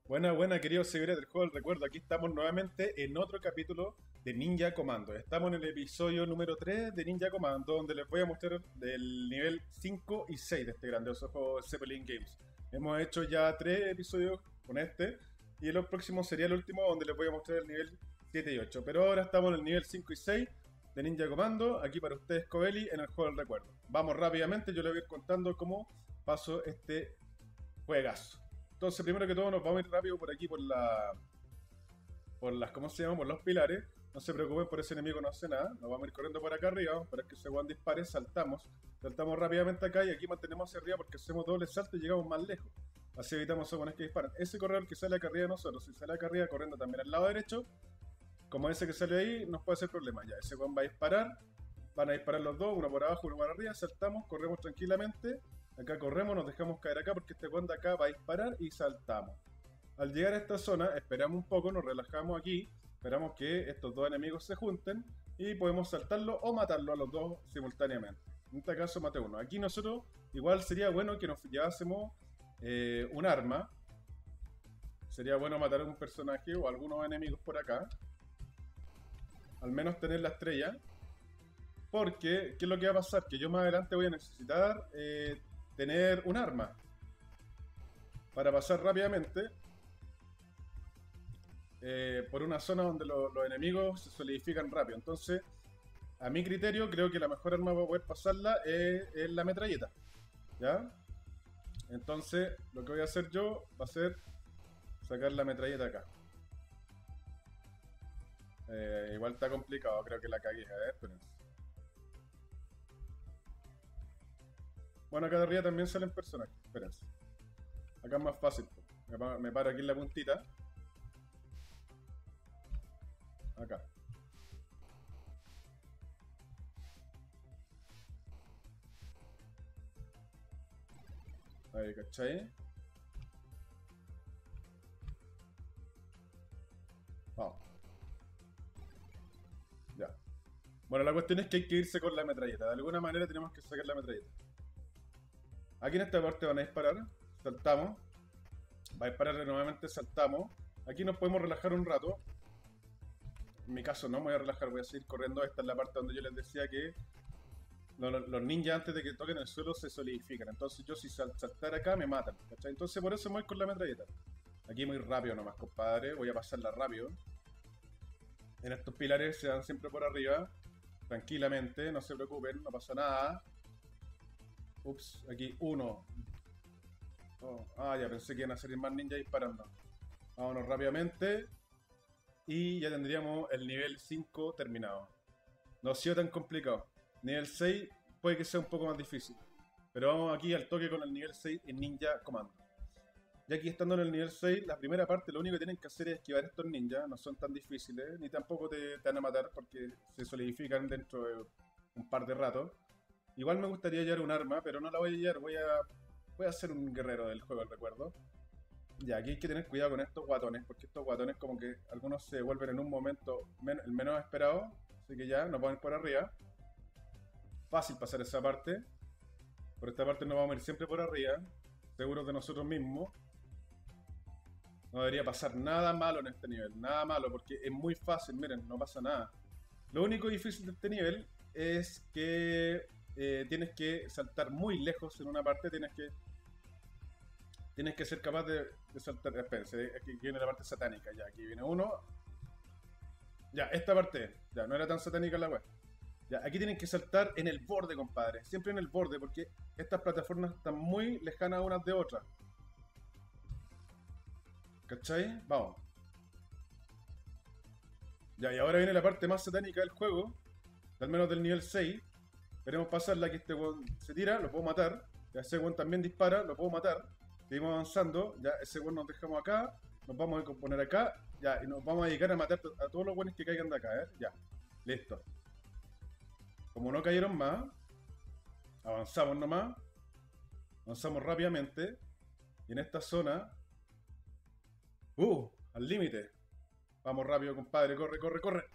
Buena, buena, queridos seguidores del juego del recuerdo. Aquí estamos nuevamente en otro capítulo de Ninja Commando. Estamos en el episodio número 3 de Ninja Commando, donde les voy a mostrar del nivel 5 y 6 de este grandioso juego de Zeppelin Games. Hemos hecho ya 3 episodios con este, y el próximo sería el último, donde les voy a mostrar el nivel 7 y 8. Pero ahora estamos en el nivel 5 y 6 de Ninja Commando, aquí para ustedes, Coeli, en el juego del recuerdo. Vamos rápidamente, yo les voy a ir contando cómo paso este juegazo. Entonces, primero que todo, nos vamos a ir rápido por aquí, por las, ¿cómo se llama? Por los pilares. No se preocupen por ese enemigo, no hace nada. Nos vamos a ir corriendo por acá arriba, vamos a esperar que ese guan dispare, saltamos rápidamente acá y aquí mantenemos hacia arriba porque hacemos doble salto y llegamos más lejos. Así evitamos esos guanes que disparan. Ese corredor que sale acá arriba de nosotros, si sale acá arriba corriendo también al lado derecho, como ese que sale ahí, nos puede hacer problema. Ya, ese guan va a disparar, van a disparar los dos, uno por abajo, uno por arriba, saltamos, corremos tranquilamente. Acá corremos, nos dejamos caer acá porque este guan de acá va a disparar y saltamos. Al llegar a esta zona, esperamos un poco, nos relajamos aquí, esperamos que estos dos enemigos se junten y podemos saltarlo o matarlo a los dos simultáneamente. En este caso maté uno. Aquí nosotros igual sería bueno que nos llevásemos un arma. Sería bueno matar a un personaje o a algunos enemigos por acá. Al menos tener la estrella. Porque, ¿qué es lo que va a pasar? Que yo más adelante voy a necesitar tener un arma para pasar rápidamente por una zona donde los enemigos se solidifican rápido. Entonces, a mi criterio, creo que la mejor arma para poder pasarla es la metralleta. ¿Ya? Entonces, lo que voy a hacer yo va a ser sacar la metralleta acá. Igual está complicado, creo que la cagué. A ver, espérense. Bueno, acá de arriba también salen personajes. Espérense. Acá es más fácil. Me paro aquí en la puntita. Acá. Ahí, ¿cachai? Vamos. Ya. Bueno, la cuestión es que hay que irse con la metralleta. De alguna manera tenemos que sacar la metralleta. Aquí en esta parte van a disparar. Saltamos. Va a disparar nuevamente, saltamos. Aquí nos podemos relajar un rato. En mi caso no me voy a relajar, voy a seguir corriendo. Esta es la parte donde yo les decía que los ninjas antes de que toquen el suelo se solidifican. Entonces yo si saltar acá me matan. ¿Cachai? Entonces por eso me voy con la metralleta. Aquí muy rápido nomás, compadre. Voy a pasarla rápido. En estos pilares se dan siempre por arriba. Tranquilamente, no se preocupen, no pasa nada. Ups, aquí uno. Oh, ya pensé que iban a salir más ninjas disparando. Vámonos rápidamente. Y ya tendríamos el nivel 5 terminado. No ha sido tan complicado. Nivel 6 puede que sea un poco más difícil. Pero vamos aquí al toque con el nivel 6 en Ninja Commando. Ya aquí estando en el nivel 6, la primera parte lo único que tienen que hacer es esquivar estos ninjas. No son tan difíciles, ni tampoco te van a matar porque se solidifican dentro de un par de ratos. Igual me gustaría llevar un arma, pero no la voy a llevar. Voy a ser un guerrero del juego, el recuerdo. Ya, aquí hay que tener cuidado con estos guatones, porque estos guatones como que algunos se vuelven en un momento el menos esperado. Así que ya, nos vamos a ir por arriba. Fácil pasar esa parte. Por esta parte nos vamos a ir siempre por arriba. Seguros de nosotros mismos. No debería pasar nada malo en este nivel. Nada malo, porque es muy fácil, miren, no pasa nada. Lo único difícil de este nivel es que tienes que saltar muy lejos en una parte. Tienes que ser capaz de saltar. Espérense, aquí viene la parte satánica. Ya, aquí viene uno. Ya, esta parte. Ya, no era tan satánica la web. Ya, aquí tienen que saltar en el borde, compadre. Siempre en el borde, porque estas plataformas están muy lejanas unas de otras. ¿Cachai? Vamos. Ya, y ahora viene la parte más satánica del juego. Al menos del nivel 6. Queremos pasarla, que este weón se tira, lo puedo matar. Ya, ese weón también dispara, lo puedo matar. Seguimos avanzando. Ya, ese weón nos dejamos acá. Nos vamos a poner acá. Ya, y nos vamos a dedicar a matar a todos los weones que caigan de acá, Ya. Listo. Como no cayeron más, avanzamos nomás. Avanzamos rápidamente. Y en esta zona. Al límite. Vamos rápido, compadre. Corre, corre, corre.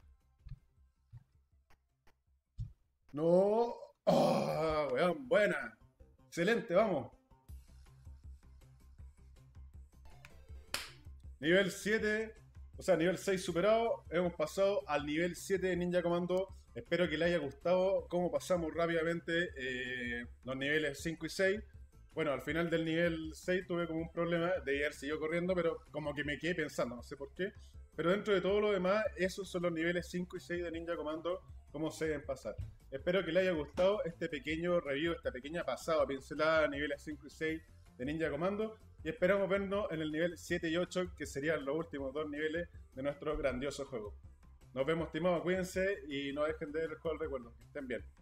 No. Weón, buena. Excelente, vamos. Nivel 7, o sea, nivel 6 superado, hemos pasado al nivel 7 de Ninja Commando. Espero que le haya gustado cómo pasamos rápidamente los niveles 5 y 6. Bueno, al final del nivel 6 tuve como un problema de haber seguido corriendo, pero como que me quedé pensando, no sé por qué. Pero dentro de todo lo demás, esos son los niveles 5 y 6 de Ninja Commando, cómo se deben pasar. Espero que le haya gustado este pequeño review, esta pequeña pasada, pincelada, niveles 5 y 6 de Ninja Commando. Y esperamos vernos en el nivel 7 y 8, que serían los últimos dos niveles de nuestro grandioso juego. Nos vemos, estimados, cuídense y no dejen de ver el juego del recuerdo. Que estén bien.